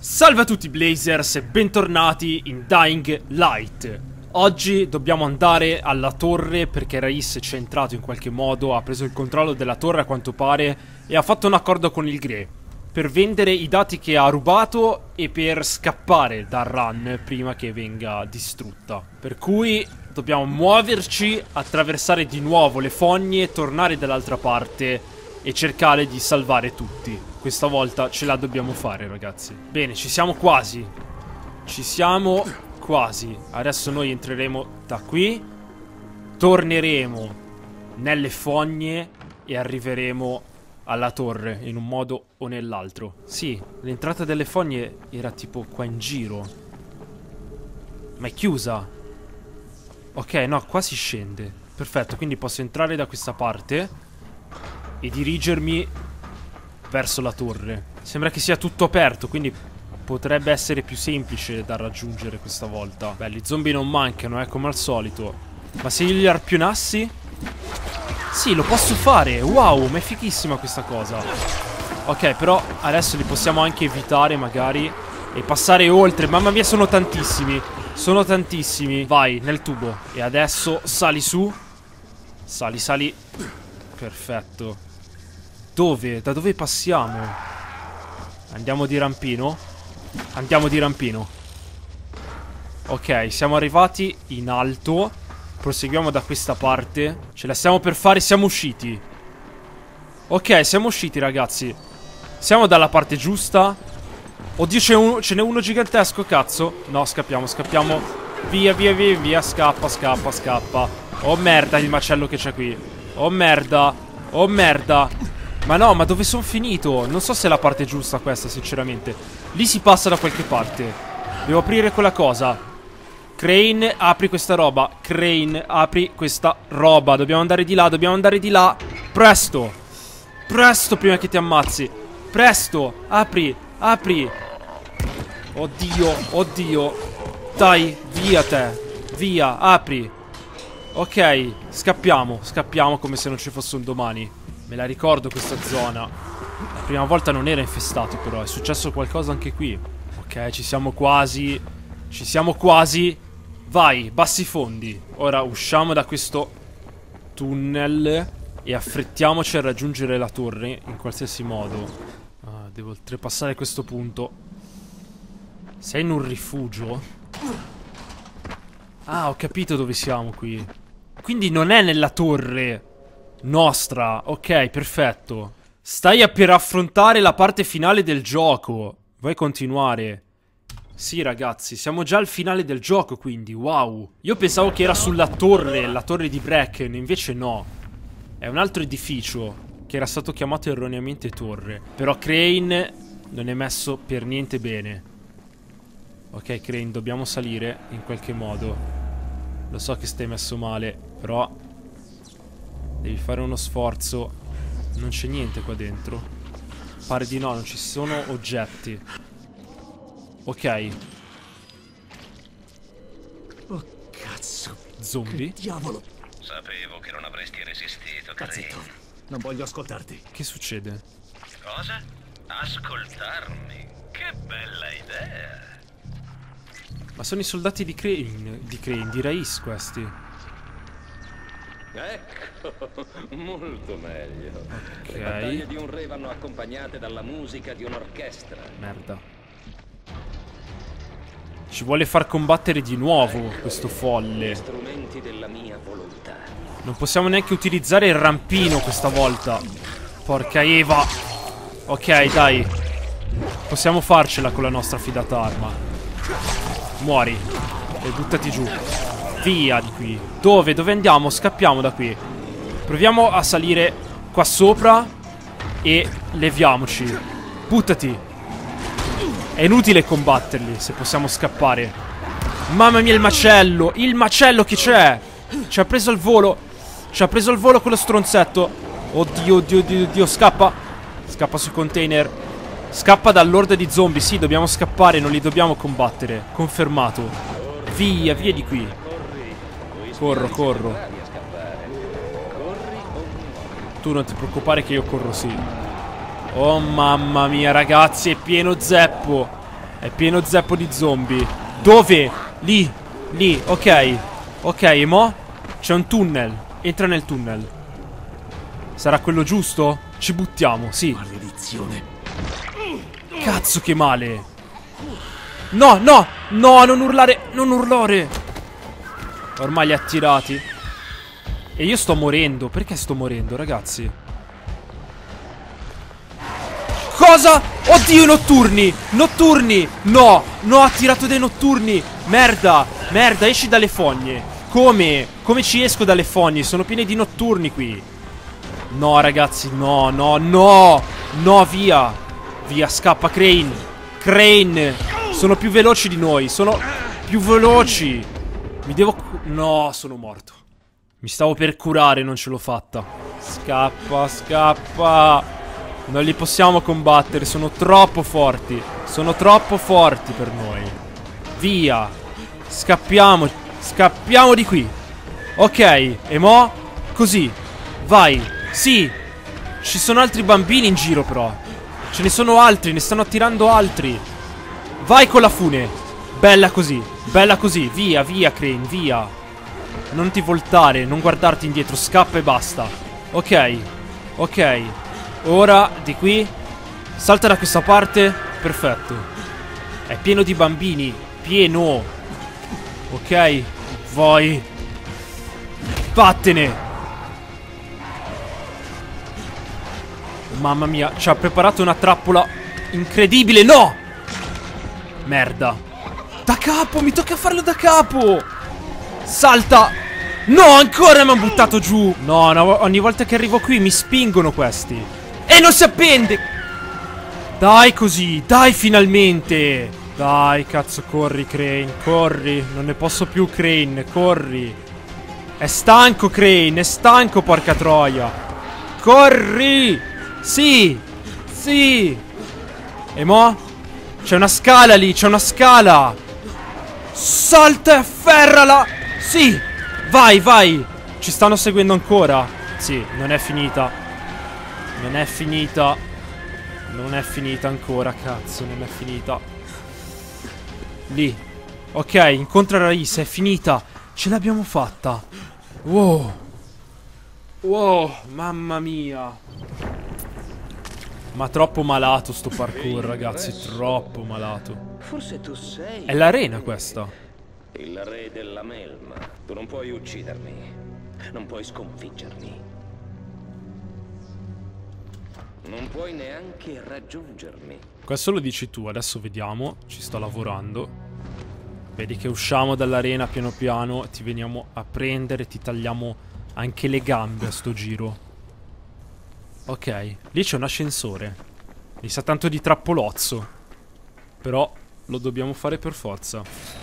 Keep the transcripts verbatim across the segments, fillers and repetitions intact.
Salve a tutti Blazers e bentornati in Dying Light. Oggi dobbiamo andare alla torre perché Rais ci è entrato in qualche modo, ha preso il controllo della torre a quanto pare e ha fatto un accordo con il Gre per vendere i dati che ha rubato e per scappare dal run prima che venga distrutta. Per cui dobbiamo muoverci, attraversare di nuovo le fogne, tornare dall'altra parte e cercare di salvare tutti. Questa volta ce la dobbiamo fare, ragazzi. Bene, ci siamo quasi. Ci siamo quasi. Adesso noi entreremo da qui, torneremo nelle fogne e arriveremo alla torre in un modo o nell'altro. Sì, l'entrata delle fogne era tipo qua in giro, ma è chiusa. Ok, no, qua si scende. Perfetto, quindi posso entrare da questa parte e dirigermi verso la torre. Sembra che sia tutto aperto, quindi potrebbe essere più semplice da raggiungere questa volta. Beh, gli zombie non mancano, eh, come al solito. Ma se io li arpionassi? Sì, lo posso fare. Wow, ma è fighissima questa cosa. Ok, però adesso li possiamo anche evitare magari e passare oltre. Mamma mia, sono tantissimi. Sono tantissimi. Vai, nel tubo. E adesso sali su. Sali, sali. Perfetto. Dove? Da dove passiamo? Andiamo di rampino? Andiamo di rampino. Ok, siamo arrivati in alto. Proseguiamo da questa parte. Ce la stiamo per fare, siamo usciti. Ok, siamo usciti, ragazzi. Siamo dalla parte giusta. Oddio, ce n'è uno, ce n'è uno gigantesco, cazzo. No, scappiamo, scappiamo. Via, via, via, via. Scappa, scappa, scappa. Oh merda il macello che c'è qui. Oh merda. Oh merda. Ma no, ma dove sono finito? Non so se è la parte giusta questa, sinceramente. Lì si passa da qualche parte. Devo aprire quella cosa. Crane, apri questa roba. Crane, apri questa roba. Dobbiamo andare di là, dobbiamo andare di là. Presto. Presto, prima che ti ammazzi. Presto, apri, apri. Oddio, oddio. Dai, via te. Via, apri. Ok, scappiamo, scappiamo come se non ci fosse un domani. Me la ricordo questa zona. La prima volta non era infestato, però è successo qualcosa anche qui. Ok, ci siamo quasi. Ci siamo quasi. Vai, bassi fondi. Ora usciamo da questo tunnel e affrettiamoci a raggiungere la torre in qualsiasi modo. Ah, devo oltrepassare questo punto. Sei in un rifugio? Ah, ho capito dove siamo qui. Quindi non è nella torre nostra. Ok, perfetto. Stai a per affrontare la parte finale del gioco. Vuoi continuare? Sì, ragazzi, siamo già al finale del gioco, quindi wow. Io pensavo che era sulla torre, la torre di Bracken, invece no. È un altro edificio che era stato chiamato erroneamente torre. Però Crane non è messo per niente bene. Ok, Crane, dobbiamo salire in qualche modo. Lo so che stai messo male, però devi fare uno sforzo. Non c'è niente qua dentro. Pare di no, non ci sono oggetti. Ok. Oh cazzo. Zombie? Che diavolo. Sapevo che non avresti resistito, Cazzetto. Crane. Non voglio ascoltarti. Che succede? Cosa? Ascoltarmi? Che bella idea. Ma sono i soldati di Crane, di Crane, di Rais questi. Ecco, molto meglio. Ok. Le battaglie di un re vanno accompagnate dalla musica di un'orchestra. Merda. Ci vuole far combattere di nuovo questo folle. Gli strumenti della mia volontà. Non possiamo neanche utilizzare il rampino questa volta. Porca Eva. Ok, dai. Possiamo farcela con la nostra fidata arma. Muori. E buttati giù. Via di qui. Dove? Dove andiamo? Scappiamo da qui. Proviamo a salire qua sopra e leviamoci. Buttati. È inutile combatterli se possiamo scappare. Mamma mia, il macello. Il macello che c'è. Ci ha preso al volo. Ci ha preso al volo quello stronzetto. Oddio, oddio, oddio, oddio. Scappa. Scappa sui container. Scappa dall'orda di zombie. Sì, dobbiamo scappare, non li dobbiamo combattere. Confermato. Via, via di qui. Corro, corro. Tu non ti preoccupare che io corro, sì. Oh mamma mia, ragazzi, è pieno zeppo. È pieno zeppo di zombie. Dove? Lì. Lì, ok. Ok, e mo? C'è un tunnel. Entra nel tunnel. Sarà quello giusto? Ci buttiamo, sì. Maledizione. Cazzo che male. No, no. No, non urlare. Non urlare. Ormai li ha attirati. E io sto morendo. Perché sto morendo, ragazzi? Cosa? Oddio, i notturni. Notturni. No, no, ha tirato dei notturni. Merda, merda, esci dalle fogne. Come? Come ci esco dalle fogne? Sono piene di notturni qui. No, ragazzi, no, no, no. No, via. Via, scappa, Crane. Crane. Sono più veloci di noi. Sono più veloci. Mi devo... No, sono morto. Mi stavo per curare, non ce l'ho fatta. Scappa, scappa. Non li possiamo combattere, sono troppo forti. Sono troppo forti per noi. Via. Scappiamo. Scappiamo di qui. Ok, e mo? Così. Vai. Sì. Ci sono altri bambini in giro però. Ce ne sono altri, ne stanno attirando altri. Vai con la fune. Bella così. Bella così. Via, via, Crane, via. Non ti voltare, non guardarti indietro. Scappa e basta. Ok. Ok. Ora, di qui. Salta da questa parte. Perfetto. È pieno di bambini. Pieno. Ok. Vai. Vattene. Mamma mia, ci ha preparato una trappola incredibile. No. Merda. Da capo, mi tocca farlo da capo. Salta. No, ancora mi hanno buttato giù. No, no, ogni volta che arrivo qui mi spingono questi. E non si appende. Dai così, dai finalmente. Dai, cazzo, corri, Crane, corri. Non ne posso più, Crane, corri. È stanco, Crane, è stanco, porca troia. Corri. Sì, sì. E mo? C'è una scala lì, c'è una scala. Salta e afferrala. Sì, vai, vai. Ci stanno seguendo ancora? Sì, non è finita. Non è finita. Non è finita ancora, cazzo, non è finita. Lì. Ok, incontra Raisa, è finita. Ce l'abbiamo fatta. Wow. Wow, mamma mia. Ma troppo malato sto parkour, ragazzi, troppo malato. Forse tu sei... È l'arena questa. il re della melma. Tu non puoi uccidermi. Non puoi sconfiggermi. Non puoi neanche raggiungermi. Questo lo dici tu, adesso vediamo. Ci sto lavorando. Vedi che usciamo dall'arena piano piano. Ti veniamo a prendere, ti tagliamo anche le gambe a sto giro. Ok, lì c'è un ascensore. Mi sa tanto di trappolozzo. Però lo dobbiamo fare per forza.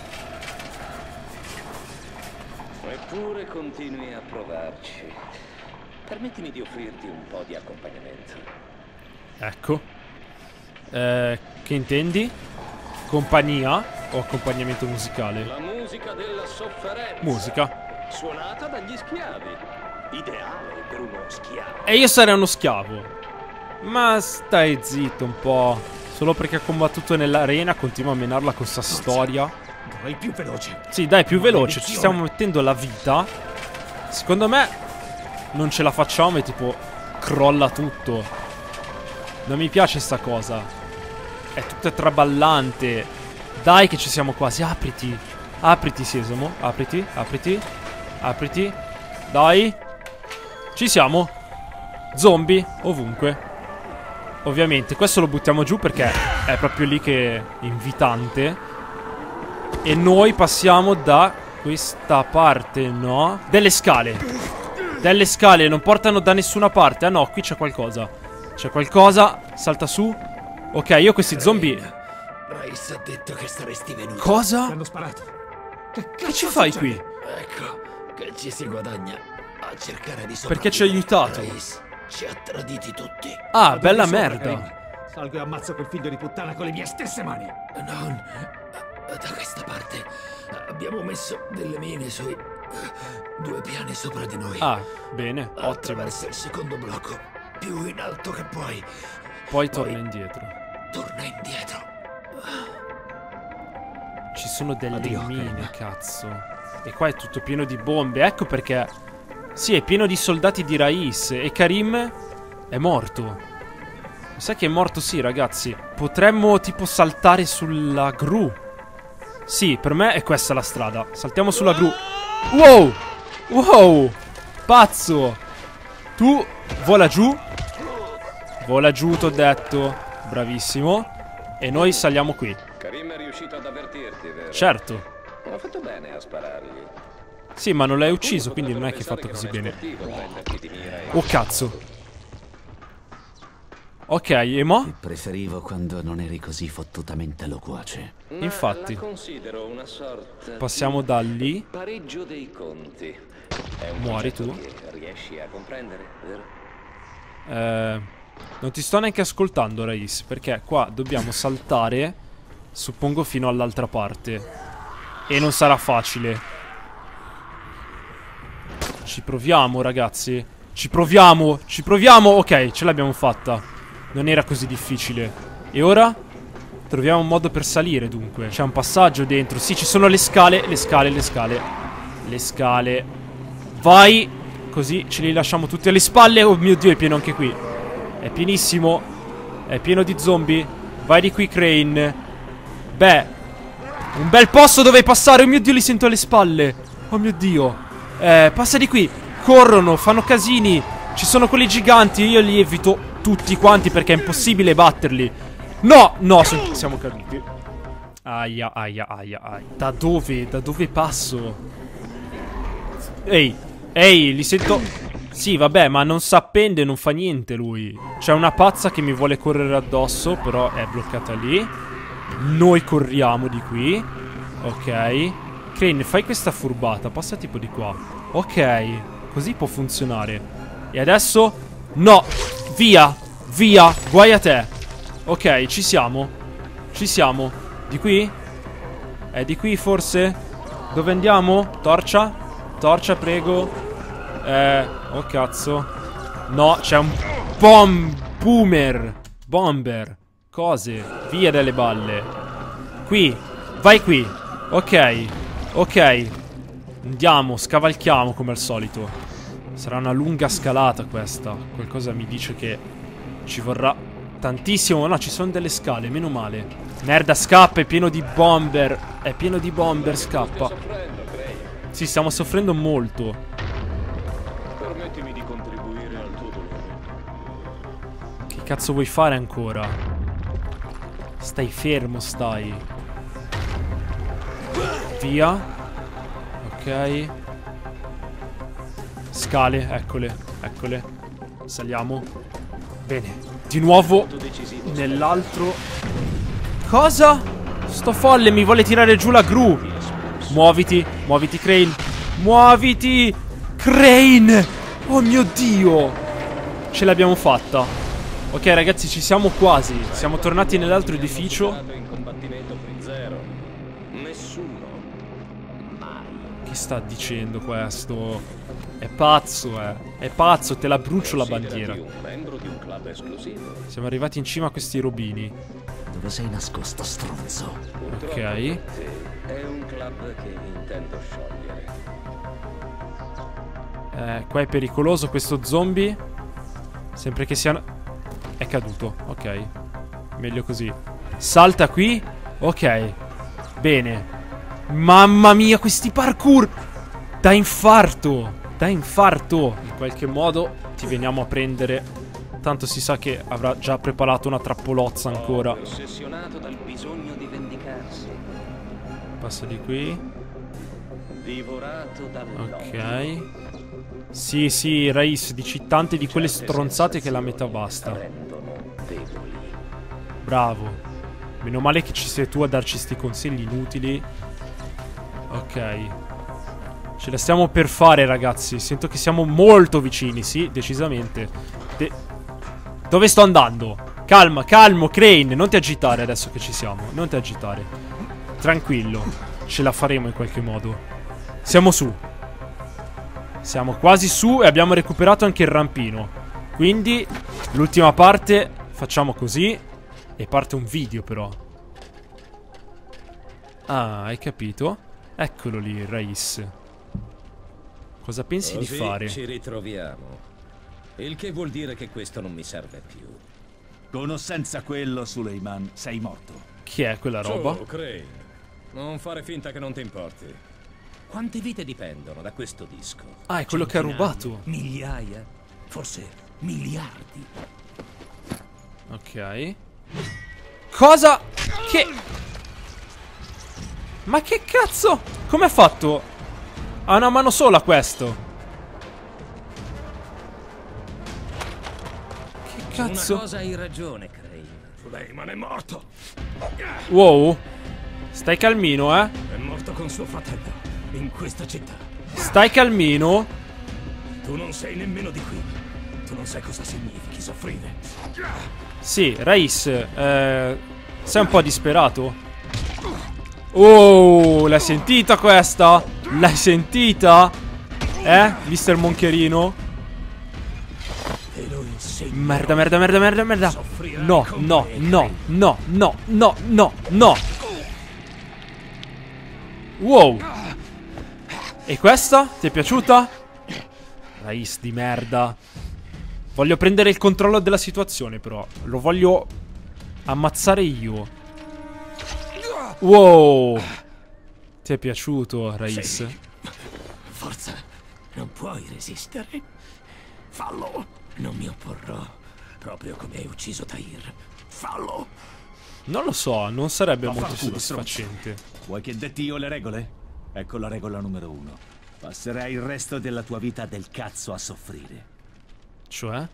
Eppure continui a provarci. Permettimi di offrirti un po' di accompagnamento. Ecco. Eh, che intendi? Compagnia o accompagnamento musicale? La musica della sofferenza. Musica. Suonata dagli schiavi. Ideale per uno schiavo. E io sarei uno schiavo. Ma stai zitto un po'. Solo perché ha combattuto nell'arena continua a menarla con sta storia. Vai più veloce. Sì, dai, più veloce. Ci stiamo mettendo la vita. Secondo me non ce la facciamo e tipo crolla tutto. Non mi piace sta cosa. È tutta traballante. Dai che ci siamo quasi. Apriti. Apriti, Sesamo. Apriti, apriti. Apriti. Dai. Ci siamo. Zombie ovunque. Ovviamente questo lo buttiamo giù perché è proprio lì che è invitante. E noi passiamo da questa parte, no? Delle scale. Delle scale, non portano da nessuna parte. Ah no, qui c'è qualcosa. C'è qualcosa. Salta su. Ok, io questi zombie. Raisa ha detto che saresti venuto. Cosa? Ti hanno sparato. Che, Che ci fai qui? Ecco, che ci si guadagna a cercare di sopravvivere. Perché ci hai aiutato. Rais ci ha traditi tutti. Ah, Vado bella di sopra, merda. Crane. Salgo e ammazzo quel figlio di puttana con le mie stesse mani. Non da questa parte. Abbiamo messo delle mine sui eh, due piani sopra di noi. Ah, bene, ottimo. Attraverso il secondo blocco. Più in alto che puoi. Poi torna indietro. Torna indietro. ci sono delle Addio, mine, Karim. cazzo. E qua è tutto pieno di bombe. Ecco perché. Sì, è pieno di soldati di Rais. E Karim è morto. Mi sa che è morto, sì, ragazzi. Potremmo tipo saltare sulla gru. Sì, per me è questa la strada. Saltiamo sulla gru. Wow! Wow! Pazzo! Tu vola giù. Vola giù, t'ho detto. Bravissimo. E noi saliamo qui. Karim è riuscito ad avvertirti, vero? Certo. Ha fatto bene a sparargli. Sì, ma non l'hai ucciso, quindi non è che hai fatto così bene. Oh cazzo. Ok, e mo? Preferivo quando non eri così fottutamente loquace. Infatti. La considero una sorta Passiamo di da lì. pareggio dei conti. È un Muori concetto tu. che riesci a comprendere, vero? Eh, non ti sto neanche ascoltando, Rais, perché qua dobbiamo saltare, suppongo, fino all'altra parte. E non sarà facile. Ci proviamo, ragazzi. Ci proviamo, ci proviamo. Ok, ce l'abbiamo fatta. Non era così difficile. E ora? Troviamo un modo per salire, dunque. C'è un passaggio dentro. Sì, ci sono le scale, le scale, le scale. Le scale. Vai. Così ce li lasciamo tutti alle spalle. Oh mio Dio, è pieno anche qui. È pienissimo. È pieno di zombie. Vai di qui, Crane. Beh, un bel posto dove passare. Oh mio Dio, li sento alle spalle. Oh mio Dio. Eh, passa di qui. Corrono, fanno casini. Ci sono quelli giganti. Io li evito tutti quanti perché è impossibile batterli. No, no, siamo caduti. Aia, aia, aia, aia. Da dove? Da dove passo? Ehi, ehi, li sento. Sì, vabbè, ma non s'appende, non fa niente lui. C'è una pazza che mi vuole correre addosso, però è bloccata lì. Noi corriamo di qui. Ok. Crane, fai questa furbata, passa tipo di qua. Ok, così può funzionare. E adesso? No, via, via, guai a te. Ok, ci siamo. Ci siamo. Di qui? È di qui forse? Dove andiamo? Torcia? Torcia, prego. Eh, oh cazzo. No, c'è un bomb boomer. Bomber. Cose. Via dalle balle. Qui. Vai qui. Ok. Ok. Andiamo, scavalchiamo come al solito. Sarà una lunga scalata questa. Qualcosa mi dice che ci vorrà tantissimo. No, ci sono delle scale, meno male. Merda, scappa, è pieno di bomber. È pieno di bomber, scappa. Sì, stiamo soffrendo molto. Permettimi di contribuire al tuo dolore. Che cazzo vuoi fare ancora? Stai fermo, stai. Via. Ok. Scale, eccole, eccole. Saliamo. Bene. Di nuovo nell'altro. Cosa? Sto folle mi vuole tirare giù la gru. Muoviti, muoviti Crane. Muoviti Crane. Oh mio Dio. Ce l'abbiamo fatta. Ok ragazzi, ci siamo quasi. Siamo tornati nell'altro edificio. In combattimento free zero. Nessuno. Che sta dicendo questo? È pazzo, eh. È pazzo, te la brucio la bandiera. Un membro di un club esclusivo. Siamo arrivati in cima a questi robini. Dove sei nascosto, stronzo? Ok. È un club che intendo sciogliere. Eh, qua è pericoloso questo zombie. Sempre che siano... È caduto, ok. Meglio così. Salta qui. Ok. Bene. Mamma mia, questi parkour. Da infarto. Da infarto. In qualche modo ti veniamo a prendere. Tanto si sa che avrà già preparato una trappolozza ancora. Ossessionato dal bisogno di vendicarsi. Passa di qui. Divorato dall'odio. Ok. Sì, sì, Rais, dici tante di quelle stronzate che la metà basta. Rendono deboli. Bravo. Meno male che ci sei tu a darci sti consigli inutili. Ok. Ce la stiamo per fare, ragazzi. Sento che siamo molto vicini, sì, decisamente. De Dove sto andando? Calma, calmo, Crane. Non ti agitare adesso che ci siamo. Non ti agitare. Tranquillo. Ce la faremo in qualche modo. Siamo su. Siamo quasi su e abbiamo recuperato anche il rampino. Quindi l'ultima parte facciamo così. E parte un video però. Ah, hai capito? Eccolo lì, Rais. Cosa pensi Così di fare? ci ritroviamo. Il che vuol dire che questo non mi serve più. Con o senza quello, Suleiman, sei morto. Chi è quella roba? Su, Crane. Non fare finta che non ti importi. Quante vite dipendono da questo disco? Ah, è quello che ha Centinaia, rubato. Migliaia, forse miliardi. Ok. Cosa? Che... Ma che cazzo? Come ha fatto? Ha una mano sola questo. Che Su una cazzo? cosa hai ragione, Crane. Suleiman è morto. Wow. Stai calmino, eh. È morto con suo fratello, in questa città. Stai calmino. Tu non sei nemmeno di qui. Tu non sai cosa significhi soffrire. Sì, Rais, eh, sei un po' disperato? Oh, l'hai sentita questa? L'hai sentita? Eh, mister Moncherino? Te lo insegno. Merda, merda, merda, merda, merda. Soffrirai No, con no, me, no, no, no, no, no, no. Wow. E questa? Ti è piaciuta? Rais di merda. Voglio prendere il controllo della situazione, però. Lo voglio ammazzare io. Wow. Ti è piaciuto, Rais? Sì. Forza, non puoi resistere. Fallo. Non mi opporrò. Proprio come hai ucciso Tahir. Fallo. Non lo so, non sarebbe molto Vaffanculo, soddisfacente. Vuoi che detti io le regole? Ecco la regola numero uno. Passerai il resto della tua vita del cazzo a soffrire. Cioè?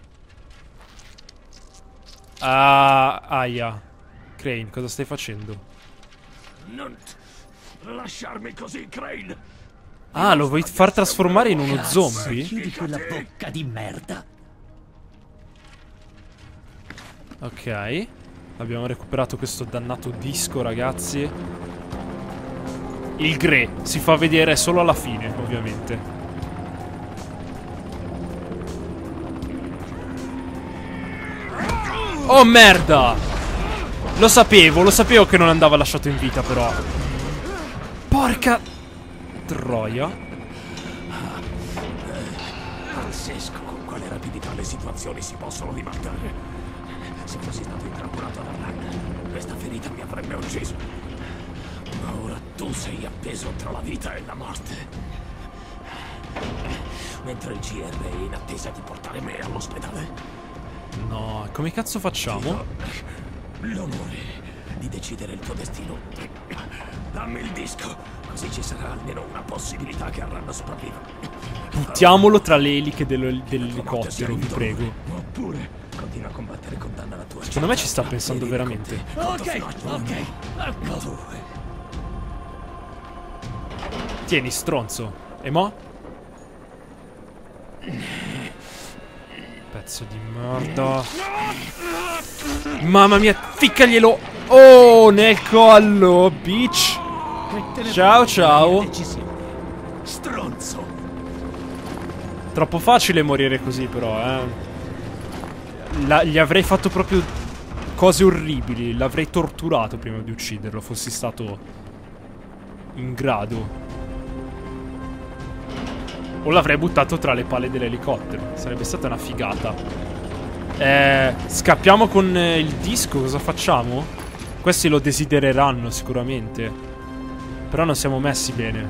Ah, aia. Crane, cosa stai facendo? Non lasciarmi così, Crane. Ah, lo vuoi far trasformare in uno zombie? Chiudi quella bocca di merda. Ok. Abbiamo recuperato questo dannato disco, ragazzi. Il Gre si fa vedere solo alla fine, ovviamente. Oh merda! Lo sapevo, lo sapevo che non andava lasciato in vita, però. Porca troia. Pazzesco con quale rapidità le situazioni si possono dimattare. Se fossi stato intrappolato da Ran, questa ferita mi avrebbe ucciso. Ma ora tu sei appeso tra la vita e la morte. Mentre il G R è in attesa di portare me all'ospedale. No, come cazzo facciamo? L'onore di decidere il tuo destino. Dammi il disco, così ci sarà almeno una possibilità che Arran sopravviva. Buttiamolo tra le eliche dello- dell'elicottero, vi prego. Oppure continua a combattere con danno alla tua. Secondo me ci sta pensando veramente. Ok, ok. Ecco. Tieni, stronzo. E mo? Pezzo di merda. Mamma mia, ficcaglielo. Oh, nel collo, bitch. Ciao, ciao. Stronzo. Troppo facile morire così, però, eh. La- gli avrei fatto proprio cose orribili. L'avrei torturato prima di ucciderlo, fossi stato in grado. O l'avrei buttato tra le pale dell'elicottero. Sarebbe stata una figata. Eh, scappiamo con eh, il disco. Cosa facciamo? Questi lo desidereranno sicuramente. Però non siamo messi bene.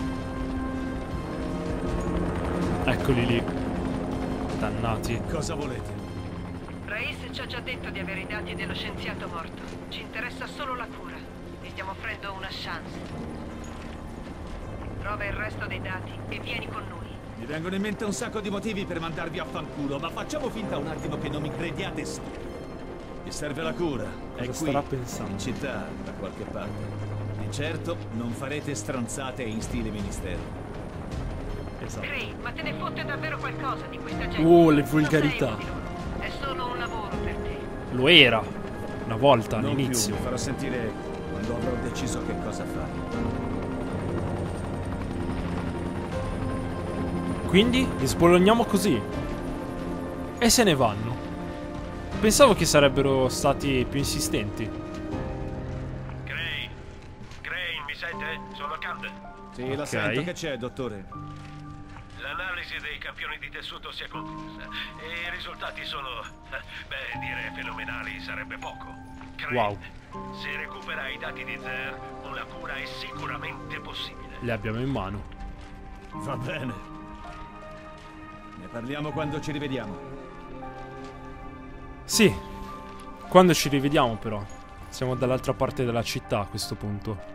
Eccoli lì. Dannati. Cosa volete? Rais ci ha già detto di avere i dati dello scienziato morto. Ci interessa solo la cura. Ti stiamo offrendo una chance. Trova il resto dei dati e vieni con noi. Mi vengono in mente un sacco di motivi per mandarvi a fanculo, ma facciamo finta un attimo che non mi crediate stupido. Mi serve la cura. È Cosa qui, starà pensando? in città, da qualche parte. Di certo non farete stronzate in stile ministero. Esatto. Crane, ma te ne fotte davvero qualcosa di questa gente? Oh, le Non volgarità. sei uno di loro. È solo un lavoro per te. Lo era. Una volta, Non più, all'inizio. vi farò sentire quando avrò deciso che cosa fare. Quindi li sbologniamo così. E se ne vanno. Pensavo che sarebbero stati più insistenti. Crane, Crane, mi sente? Sono Camden. Sì, la Ok. sento. Che c'è, dottore? L'analisi dei campioni di tessuto si è conclusa e i risultati sono, eh, beh, dire fenomenali sarebbe poco. Crane, Wow. se recupera i dati di Zer, una cura è sicuramente possibile. Le abbiamo in mano. Va bene. Ne parliamo quando ci rivediamo. Sì. Quando ci rivediamo però. Siamo dall'altra parte della città a questo punto.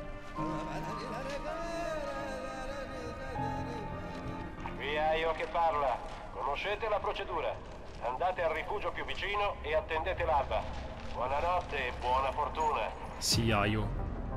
Viaio che parla. Conoscete la procedura. Andate al rifugio più vicino e attendete l'alba. Buonanotte e buona fortuna. Sì, Aio.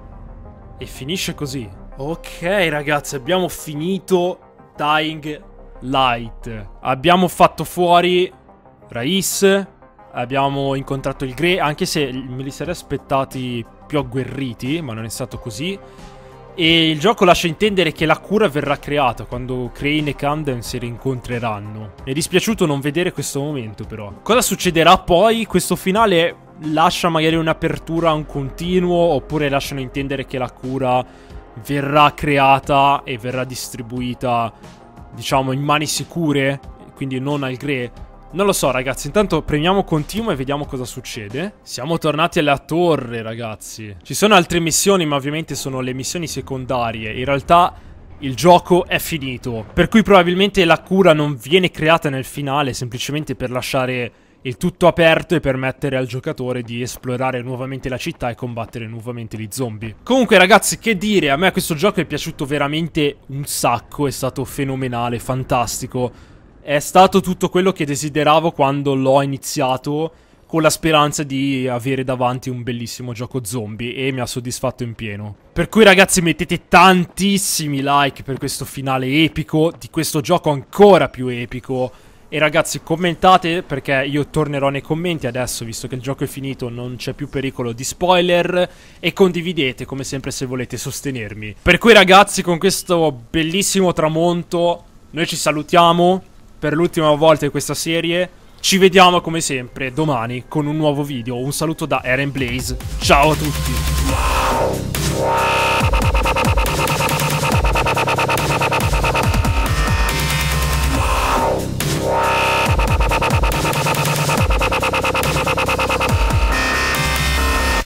E finisce così. Ok, ragazzi, abbiamo finito Dying Light. Abbiamo fatto fuori Rais. Abbiamo incontrato il Grey, anche se me li sarei aspettati più agguerriti, ma non è stato così. E il gioco lascia intendere che la cura verrà creata quando Crane e Camden si rincontreranno. Mi è dispiaciuto non vedere questo momento, però. Cosa succederà poi? Questo finale lascia magari un'apertura a un continuo, oppure lasciano intendere che la cura verrà creata e verrà distribuita, diciamo, in mani sicure, quindi non al Grey. Non lo so, ragazzi. Intanto premiamo continuo e vediamo cosa succede. Siamo tornati alla torre, ragazzi. Ci sono altre missioni, ma ovviamente sono le missioni secondarie. In realtà il gioco è finito, per cui probabilmente la cura non viene creata nel finale, semplicemente per lasciare il tutto aperto e permettere al giocatore di esplorare nuovamente la città e combattere nuovamente gli zombie. Comunque, ragazzi, che dire, a me questo gioco è piaciuto veramente un sacco. È stato fenomenale, fantastico. È stato tutto quello che desideravo quando l'ho iniziato, con la speranza di avere davanti un bellissimo gioco zombie, e mi ha soddisfatto in pieno. Per cui, ragazzi, mettete tantissimi like per questo finale epico, di questo gioco ancora più epico. E ragazzi, commentate, perché io tornerò nei commenti adesso, visto che il gioco è finito, non c'è più pericolo di spoiler. E condividete, come sempre, se volete sostenermi. Per cui, ragazzi, con questo bellissimo tramonto noi ci salutiamo per l'ultima volta di questa serie. Ci vediamo come sempre domani con un nuovo video. Un saluto da Eren Blaze. Ciao a tutti.